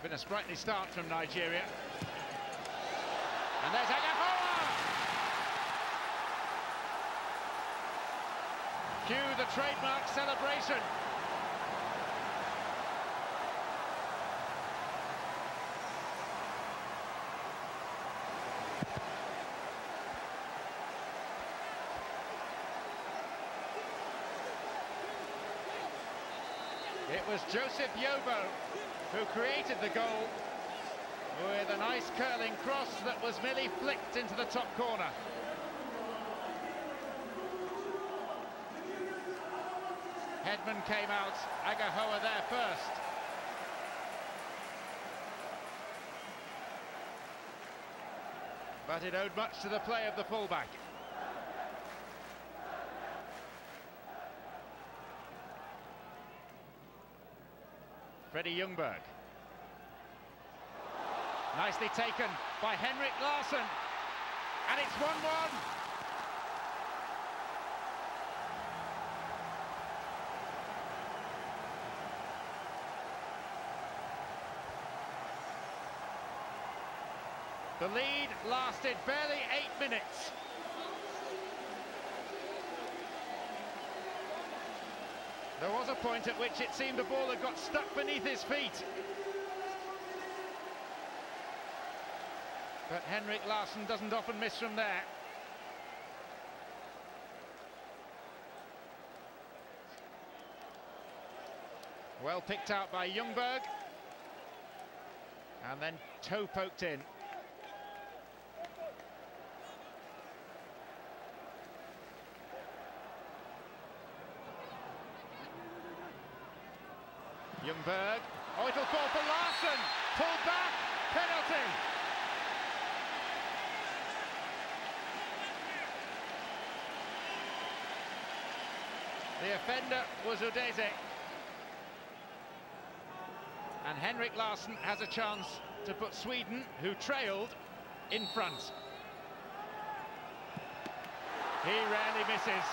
been a sprightly start from Nigeria. And there's Aghahowa! Cue the trademark celebration. It was Julius Aghahowa who created the goal with a nice curling cross that was merely flicked into the top corner. Headman came out, Aghahowa there first. But it owed much to the play of the fullback. Freddie Ljungberg. Nicely taken by Henrik Larsson. And it's 1-1. The lead lasted barely 8 minutes. There was a point at which it seemed the ball had got stuck beneath his feet. But Henrik Larsson doesn't often miss from there. Well picked out by Ljungberg. And then toe poked in. Ljungberg, oh, it'll fall for Larsson, pulled back, penalty. The offender was Udeze. And Henrik Larsson has a chance to put Sweden, who trailed, in front. He rarely misses.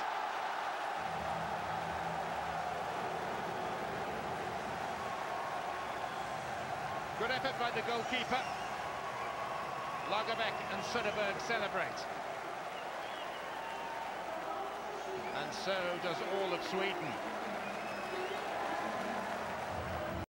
Good effort by the goalkeeper. Lagerbäck and Söderberg celebrate. And so does all of Sweden.